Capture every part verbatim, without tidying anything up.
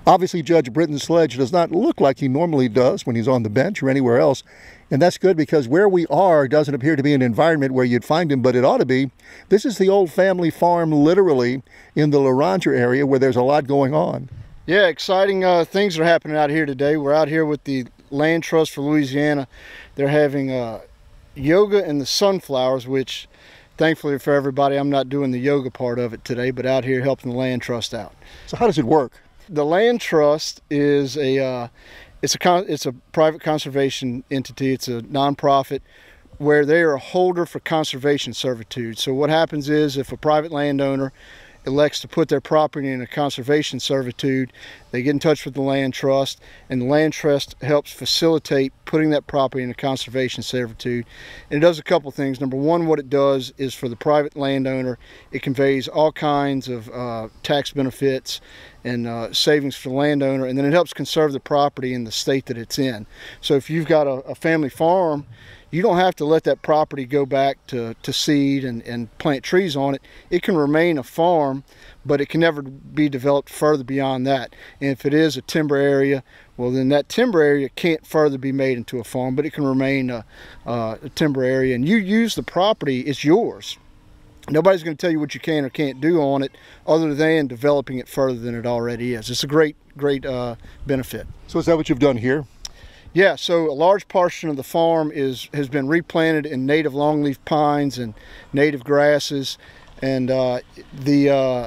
Obviously, Judge Britain Sledge does not look like he normally does when he's on the bench or anywhere else. And that's good because where we are doesn't appear to be an environment where you'd find him, but it ought to be. This is the old family farm, literally, in the Laranja area where there's a lot going on. Yeah, exciting uh, things are happening out here today. We're out here with the Land Trust for Louisiana. They're having uh, yoga and the sunflowers, which thankfully for everybody, I'm not doing the yoga part of it today, but out here helping the Land Trust out. So how does it work? The Land Trust is a uh, it's a con it's a private conservation entity. It's a nonprofit where they are a holder for conservation servitude. So what happens is if a private landowner elects to put their property in a conservation servitude, they get in touch with the Land Trust, and the Land Trust helps facilitate putting that property in a conservation servitude. And it does a couple things. Number one, what it does is for the private landowner, it conveys all kinds of uh, tax benefits and uh, savings for the landowner, and then it helps conserve the property in the state that it's in. So if you've got a, a family farm, you don't have to let that property go back to, to seed and, and plant trees on it. It can remain a farm, but it can never be developed further beyond that. And if it is a timber area, well then that timber area can't further be made into a farm, but it can remain a, a, a timber area. And you use the property, it's yours. Nobody's going to tell you what you can or can't do on it other than developing it further than it already is. It's a great, great uh, benefit. So is that what you've done here? Yeah, so a large portion of the farm is has been replanted in native longleaf pines and native grasses, and uh, the uh,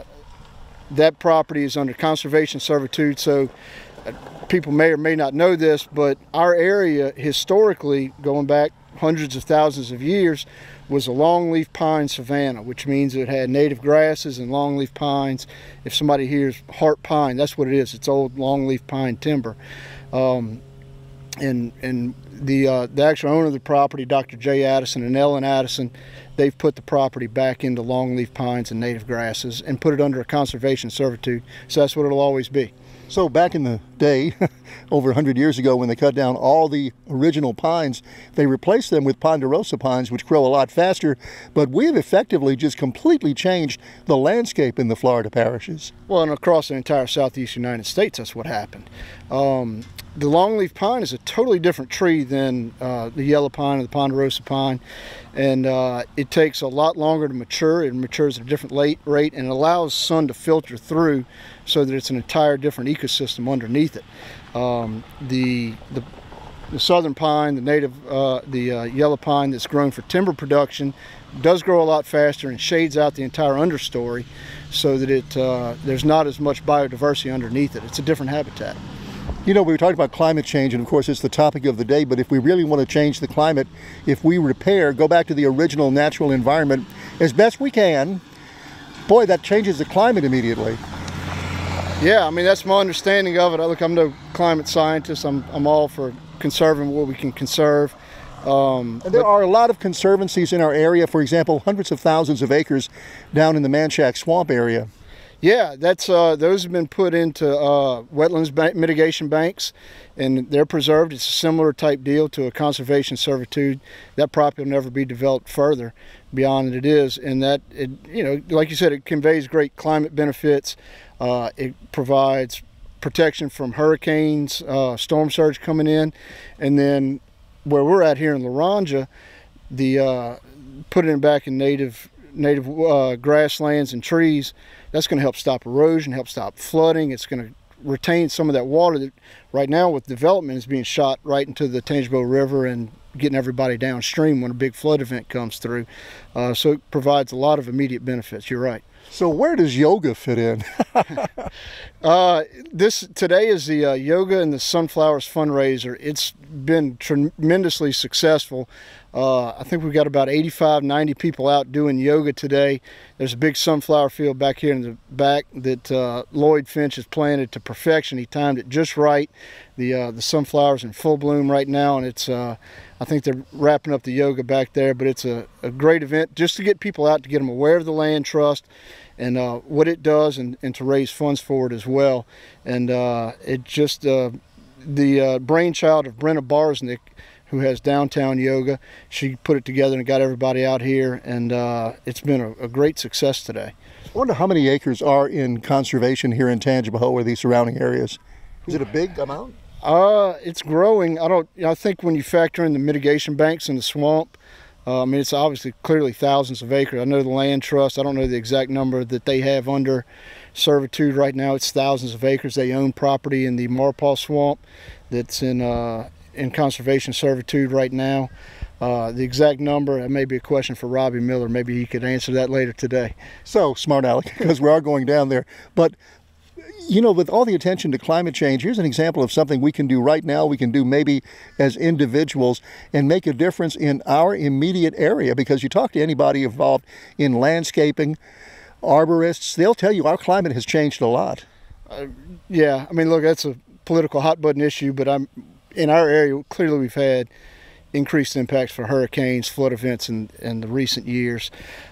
that property is under conservation servitude. So uh, people may or may not know this, but our area historically, going back hundreds of thousands of years, was a longleaf pine savanna, which means it had native grasses and longleaf pines. If somebody hears heart pine, that's what it is. It's old longleaf pine timber. Um, And, and the, uh, the actual owner of the property, Doctor J. Addison and Ellen Addison, they've put the property back into longleaf pines and native grasses and put it under a conservation servitude. So that's what it'll always be. So back in the day, over a hundred years ago, when they cut down all the original pines, they replaced them with ponderosa pines, which grow a lot faster. But we've effectively just completely changed the landscape in the Florida parishes. Well, and across the entire southeast United States, that's what happened. Um, the longleaf pine is a totally different tree than uh, the yellow pine or the ponderosa pine. And uh, it takes a lot longer to mature. It matures at a different late rate, and it allows sun to filter through so that it's an entire different ecosystem underneath it. Um, the, the, the southern pine, the native, uh, the uh, yellow pine that's grown for timber production, does grow a lot faster and shades out the entire understory so that it, uh, there's not as much biodiversity underneath it. It's a different habitat. You know, we were talking about climate change, and of course it's the topic of the day, but if we really want to change the climate, if we repair, go back to the original natural environment as best we can, boy, that changes the climate immediately. Yeah, I mean, that's my understanding of it. Look, I'm no climate scientist. I'm, I'm all for conserving what we can conserve. Um, and there but, are a lot of conservancies in our area, for example, hundreds of thousands of acres down in the Manchac Swamp area. Yeah, that's uh, those have been put into uh, wetlands bank, mitigation banks, and they're preserved. It's a similar type deal to a conservation servitude. That property will never be developed further beyond it is, and that it, you know, like you said, it conveys great climate benefits. Uh, it provides protection from hurricanes, uh, storm surge coming in, and then where we're at here in Laranja, the uh, putting it back in native native uh, grasslands and trees. That's going to help stop erosion, help stop flooding. It's going to retain some of that water that right now with development is being shot right into the Tangible River and getting everybody downstream when a big flood event comes through. Uh, so it provides a lot of immediate benefits. You're right. So where does yoga fit in? uh, this today is the uh, Yoga and the Sunflowers fundraiser. It's been tremendously successful. Uh, I think we've got about eighty-five, ninety people out doing yoga today. There's a big sunflower field back here in the back that uh, Lloyd Finch has planted to perfection. He timed it just right. The uh, the sunflowers in full bloom right now, and it's uh, I think they're wrapping up the yoga back there. But it's a, a great event just to get people out, to get them aware of the Land Trust and uh, what it does, and, and to raise funds for it as well. And uh, it just uh, the uh, brainchild of Brenna Barsnick, who has Downtown Yoga. She put it together and got everybody out here, and uh, it's been a, a great success today. I wonder how many acres are in conservation here in Tangipahoa or these surrounding areas. Is it a big amount? Uh, it's growing. I don't. I think when you factor in the mitigation banks and the swamp, uh, I mean, it's obviously clearly thousands of acres. I know the land trust. I don't know the exact number that they have under servitude right now. It's thousands of acres. They own property in the Marpaw Swamp that's in uh, in conservation servitude right now. Uh, the exact number, that may be a question for Robbie Miller. Maybe he could answer that later today. So, smart aleck, because we are going down there. But, you know, with all the attention to climate change, here's an example of something we can do right now, we can do maybe as individuals and make a difference in our immediate area. Because you talk to anybody involved in landscaping, arborists, they'll tell you our climate has changed a lot. Uh, yeah, I mean, look, that's a political hot button issue, but I'm in our area, clearly we've had increased impacts for hurricanes, flood events in, in the recent years.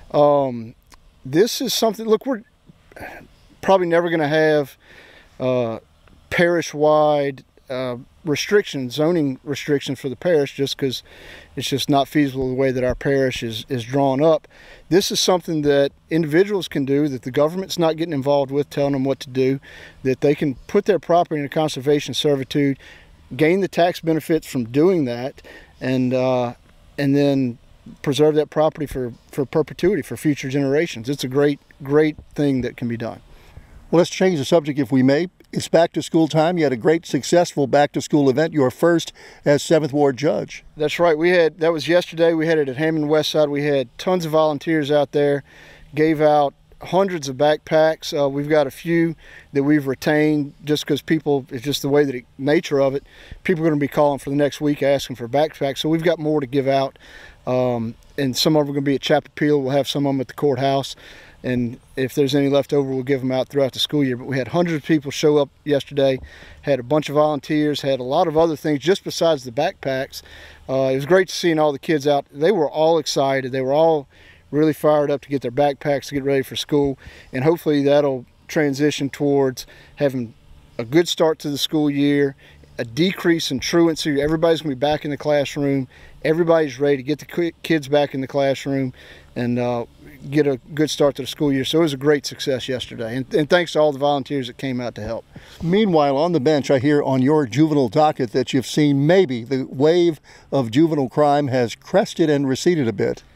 Um, this is something, look, we're probably never going to have uh, parish-wide uh, restrictions, zoning restrictions for the parish, just because it's just not feasible the way that our parish is, is drawn up. This is something that individuals can do, that the government's not getting involved with, telling them what to do, that they can put their property in a conservation servitude, gain the tax benefits from doing that, and uh, and then preserve that property for, for perpetuity, for future generations. It's a great, great thing that can be done. Well, let's change the subject if we may. It's back to school time. You had a great, successful back to school event, your first as seventh Ward Judge. That's right. We had, that was yesterday. We had it at Hammond West Side. We had tons of volunteers out there, gave out hundreds of backpacks. Uh, we've got a few that we've retained just because people, it's just the way that it, nature of it, people are going to be calling for the next week asking for backpacks. So we've got more to give out. Um, and some of them are going to be at Chapel. We'll have some of them at the courthouse. And if there's any left over, we'll give them out throughout the school year. But we had hundreds of people show up yesterday, had a bunch of volunteers, had a lot of other things just besides the backpacks. Uh, it was great to see all the kids out. They were all excited. They were all really fired up to get their backpacks to get ready for school, and hopefully that'll transition towards having a good start to the school year, a decrease in truancy. Everybody's going to be back in the classroom. Everybody's ready to get the kids back in the classroom and uh, get a good start to the school year. So it was a great success yesterday, and, and thanks to all the volunteers that came out to help. Meanwhile, on the bench, I hear on your juvenile docket that you've seen maybe the wave of juvenile crime has crested and receded a bit.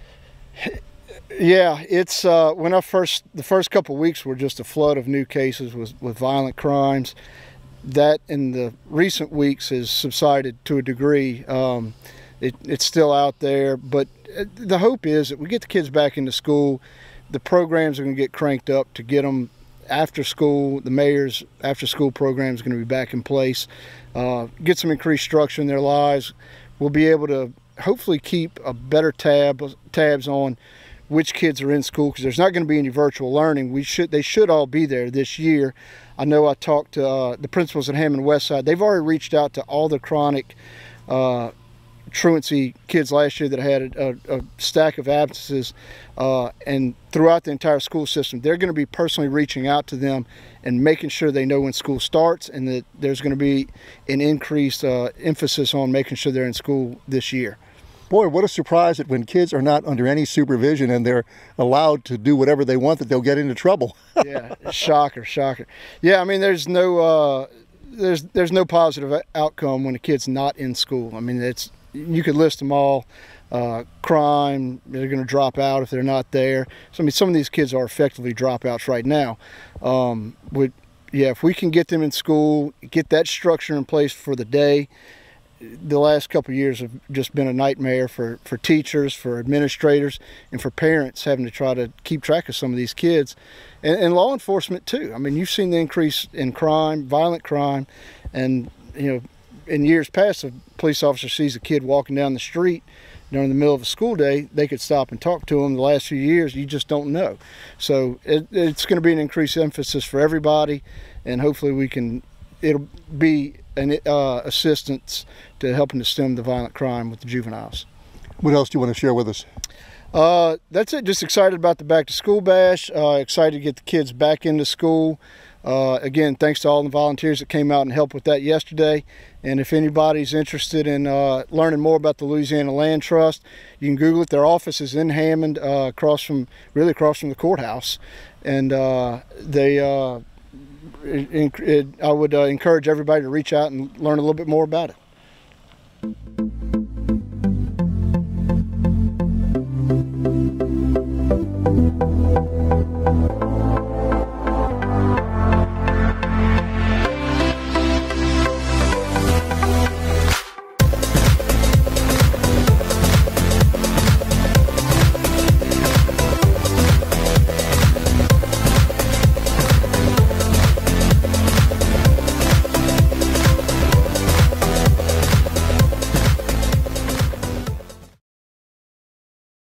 Yeah, it's uh, when I first, the first couple of weeks were just a flood of new cases with, with violent crimes. That in the recent weeks has subsided to a degree. Um, it, it's still out there, but the hope is that we get the kids back into school. The programs are going to get cranked up to get them after school. The mayor's after school program is going to be back in place. Uh, get some increased structure in their lives. We'll be able to hopefully keep a better tab tabs on which kids are in school, because there's not going to be any virtual learning. We should they should all be there this year. I know I talked to uh, the principals at Hammond West Side. They've already reached out to all the chronic uh, truancy kids last year that had a, a, a stack of absences, uh, and throughout the entire school system, they're going to be personally reaching out to them and making sure they know when school starts, and that there's going to be an increased uh, emphasis on making sure they're in school this year. Boy, what a surprise that when kids are not under any supervision and they're allowed to do whatever they want, that they'll get into trouble. Yeah, shocker, shocker. Yeah, I mean, there's no uh, there's there's no positive outcome when a kid's not in school. I mean, it's you could list them all. Uh, crime, they're going to drop out if they're not there. So I mean, some of these kids are effectively dropouts right now. Um, we, yeah, if we can get them in school, get that structure in place for the day. The last couple of years have just been a nightmare for, for teachers, for administrators, and for parents having to try to keep track of some of these kids. And, and law enforcement too. I mean, you've seen the increase in crime, violent crime, and you know, in years past, if a police officer sees a kid walking down the street during the middle of a school day, they could stop and talk to them. The last few years, you just don't know. So it, it's going to be an increased emphasis for everybody, and hopefully we can, it'll be an uh, assistance to helping to stem the violent crime with the juveniles. What else do you want to share with us? Uh, that's it. Just excited about the back to school bash. Uh, excited to get the kids back into school. Uh, again, thanks to all the volunteers that came out and helped with that yesterday. And if anybody's interested in uh, learning more about the Louisiana Land Trust, you can Google it. Their office is in Hammond, uh, across from, really across from the courthouse. And uh, they, uh, it, it, I would uh, encourage everybody to reach out and learn a little bit more about it.